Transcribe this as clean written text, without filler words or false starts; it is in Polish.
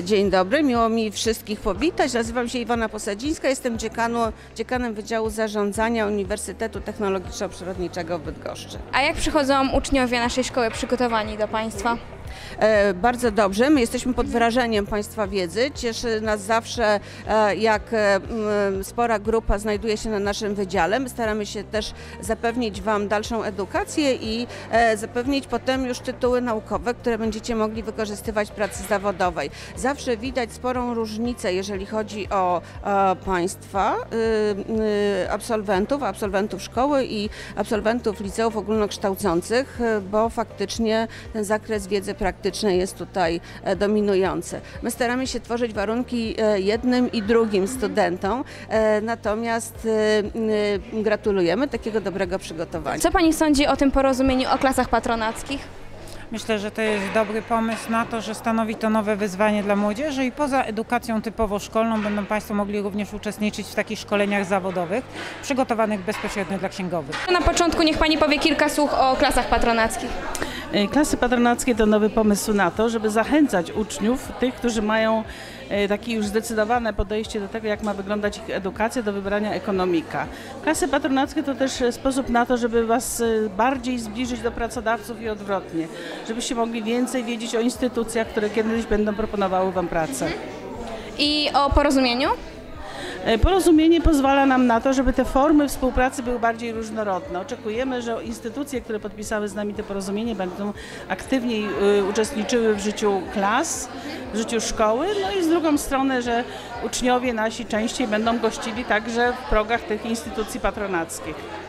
Dzień dobry, miło mi wszystkich powitać. Nazywam się Iwona Posadzińska, jestem dziekanem Wydziału Zarządzania Uniwersytetu Technologiczno-Przyrodniczego w Bydgoszczy. A jak przychodzą uczniowie naszej szkoły przygotowani do Państwa? Bardzo dobrze, my jesteśmy pod wrażeniem Państwa wiedzy. Cieszy nas zawsze, jak spora grupa znajduje się na naszym wydziale. My staramy się też zapewnić Wam dalszą edukację i zapewnić potem już tytuły naukowe, które będziecie mogli wykorzystywać w pracy zawodowej. Zawsze widać sporą różnicę, jeżeli chodzi o Państwa, absolwentów szkoły i absolwentów liceów ogólnokształcących, bo faktycznie ten zakres wiedzy praktycznej jest tutaj dominujący. My staramy się tworzyć warunki jednym i drugim studentom, natomiast gratulujemy takiego dobrego przygotowania. Co Pani sądzi o tym porozumieniu o klasach patronackich? Myślę, że to jest dobry pomysł na to, że stanowi to nowe wyzwanie dla młodzieży i poza edukacją typowo szkolną będą Państwo mogli również uczestniczyć w takich szkoleniach zawodowych przygotowanych bezpośrednio dla księgowych. Na początku niech Pani powie kilka słów o klasach patronackich. Klasy patronackie to nowy pomysł na to, żeby zachęcać uczniów, tych, którzy mają takie już zdecydowane podejście do tego, jak ma wyglądać ich edukacja, do wybrania ekonomika. Klasy patronackie to też sposób na to, żeby Was bardziej zbliżyć do pracodawców i odwrotnie, żebyście mogli więcej wiedzieć o instytucjach, które kiedyś będą proponowały Wam pracę. I o porozumieniu? Porozumienie pozwala nam na to, żeby te formy współpracy były bardziej różnorodne. Oczekujemy, że instytucje, które podpisały z nami te porozumienie, będą aktywniej uczestniczyły w życiu klas, w życiu szkoły, no i z drugą strony, że uczniowie nasi częściej będą gościli także w progach tych instytucji patronackich.